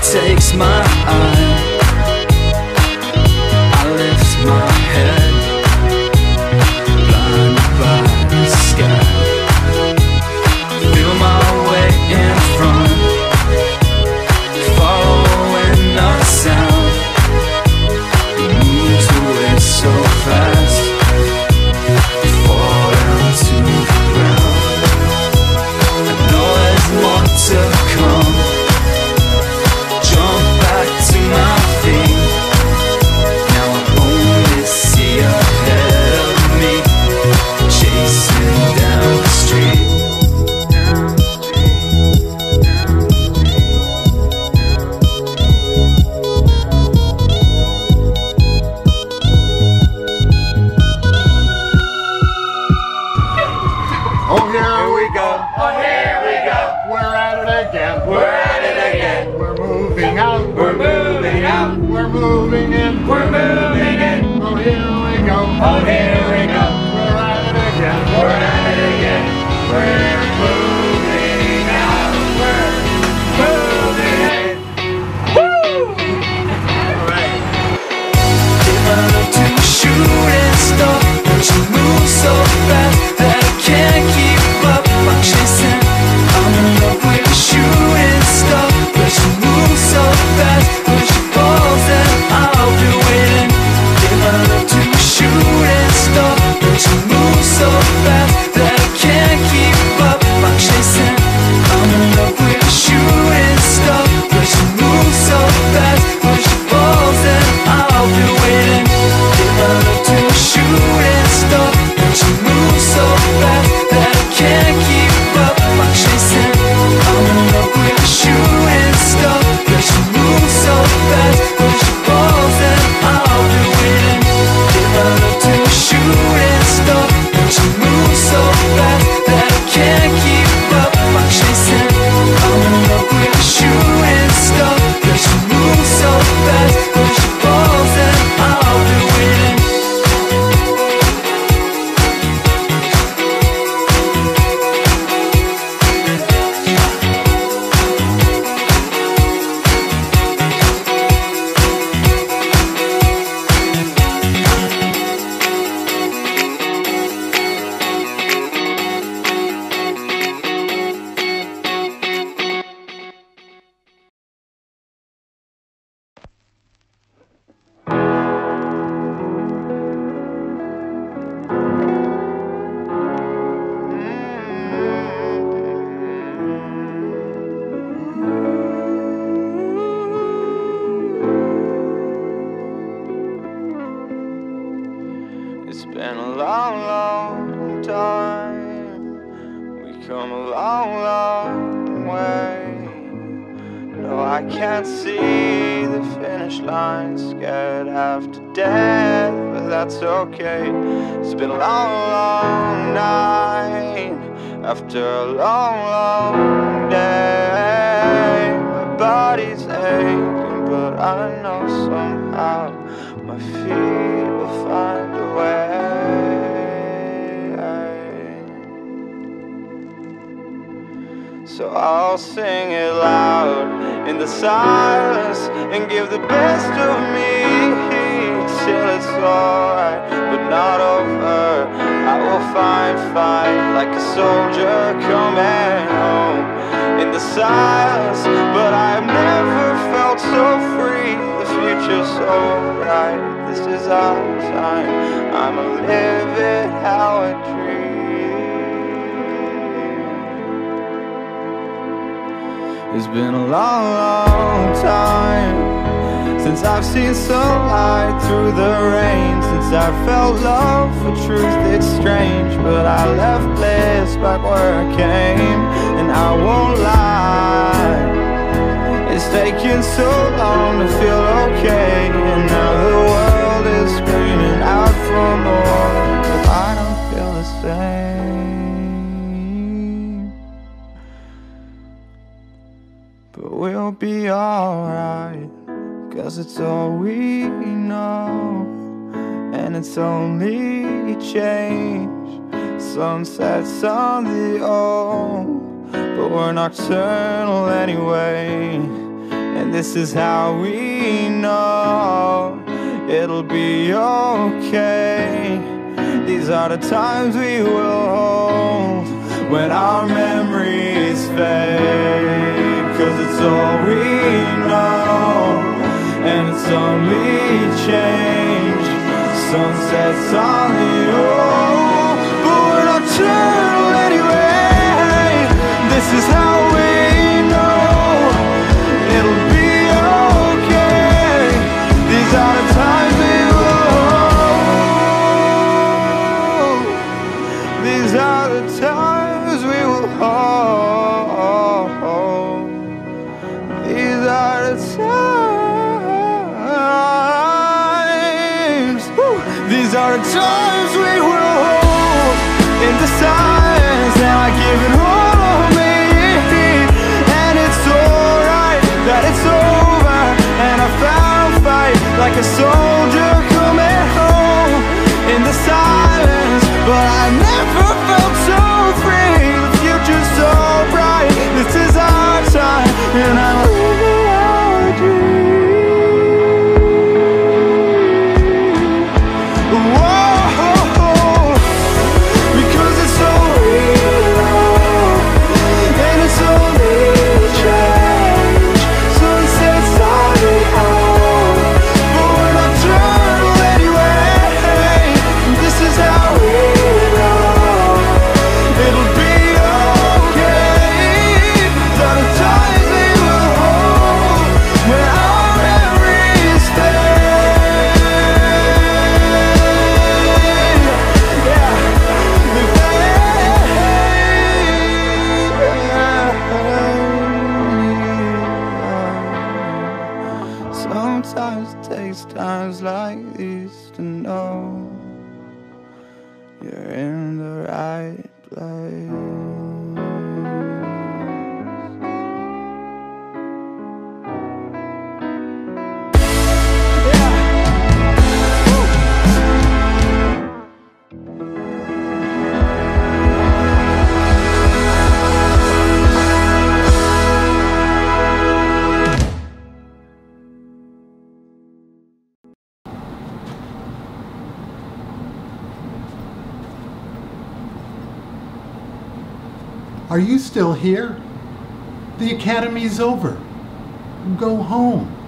takes my eye. I lift my head, blinded by the sky. Feel my way in front, following the sound. It moves away so fast, fall down to the ground. I know there's more to come. Jump back to my feet. Now I only see ahead of me, chasing down the street. Oh, here we go. Oh, here we go. We're at it again. We're at it again. We're moving out. We're moving out. We're moving in. We're moving in. Oh, here we go. Oh, here we go. We're at it again. We're at it again. We're moving out. We're moving in. Woo! All right. If I love to shoot and stop, but you move so fast that I can't keep up. I'm chasing, I'm in love with shooting stuff, but you move so fast, push your balls and I'll be waiting. If I love to shoot and stop, but you move so fast that I can't keep up. I'm chasing, I'm in love with shooting stuff, but you move so fast, push your balls and I'll be waiting. If I love to shoot and stop, but you move so fast that I can't keep up. I'm chasing, I'm in love with shooting stuff, but you move so fast, push your balls and I'll be waiting. If I love to shoot and stop, but you move so fast that I can't keep up. I'm chasing, I'm in love with shooting stuff, but you move so fast, push your balls and I'll be waiting. It's been a long, long time. We come a long, long way. No, I can't see the finish line. Scared half to death, but that's okay. It's been a long, long night after a long, long day. My body's aching, but I know somehow my feet will find a way. So I'll sing it loud in the silence and give the best of me till it's alright, but not over. I will fight like a soldier coming home in the silence, but I've never felt so free. The future's so bright. This is our time. I'ma live it how I dream. It's been a long, long time since I've seen sunlight through the rain, since I felt love for truth. It's strange, but I left bliss back where I came, and I won't lie, it's taken so long to feel okay, and now the world is screaming out for more, but I don't feel the same. But we'll be alright, 'cause it's all we know, and it's only change. Sunsets on the old, but we're nocturnal anyway, and this is how we know it'll be okay. These are the times we will hold when our memories fade. 'Cause it's all we know, and it's only change. Sunsets on the old, but we're not true anyway. This is how we know it'll be okay. These are the times we will hold. These are the times we will hold. These are the times. Woo. These are the times we will hold in the silence, and I give it all of me. And it's alright that it's over, and I found fight like a soldier coming home in the silence. But I never felt so free. The future's so bright. This is our time, and I'm living our dream. Whoa, because it's so real, and it's only change. Sunsets on the old, but we're not eternal anyway. This is how we know it'll be okay. These are the times we will hold when our memories fade. Yeah, they fade. Sometimes it takes times like these to know you're in the right place. Are you still here? The academy's over. Go home.